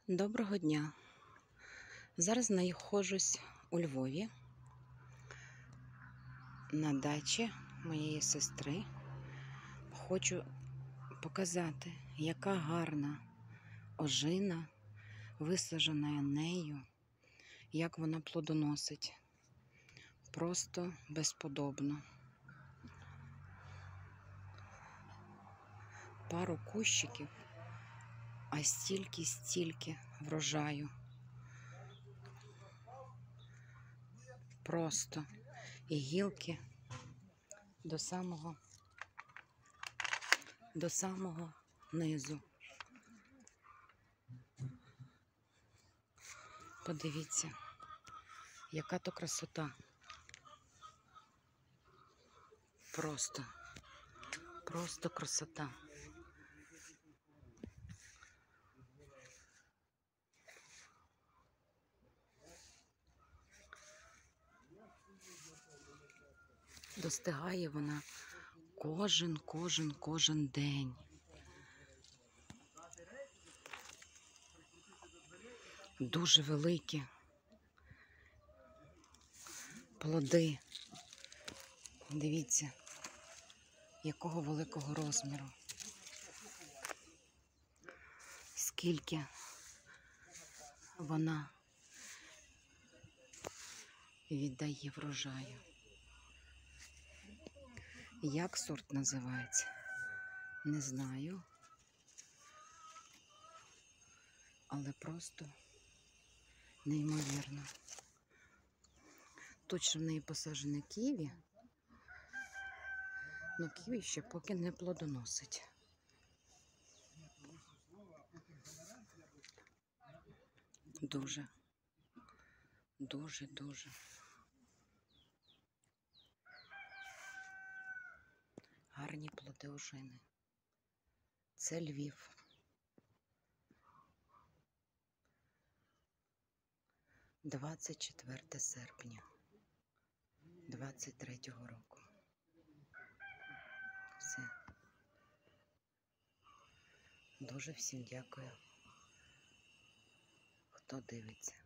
Доброго дня! Зараз знаходжусь у Львові на дачі моєї сестри. Хочу показати, яка гарна ожина, висаджена нею, як вона плодоносить. Просто безподобно. Пару кущиків, а стільки врожаю. Просто і гілки до самого низу. Подивіться, яка то красота. Просто красота. Достигає вона кожен день. Дуже великі плоди. Дивіться, якого великого розміру. Скільки вона віддає врожаю. Як сорт називається? Не знаю. Але просто неймовірно. Тут ще в неї посаджене ківі, але ківі ще поки не плодоносить. Дуже гарні плоди ожини. Це Львів. – 24 серпня 23-го року. Все. Дуже всім дякую, хто дивиться.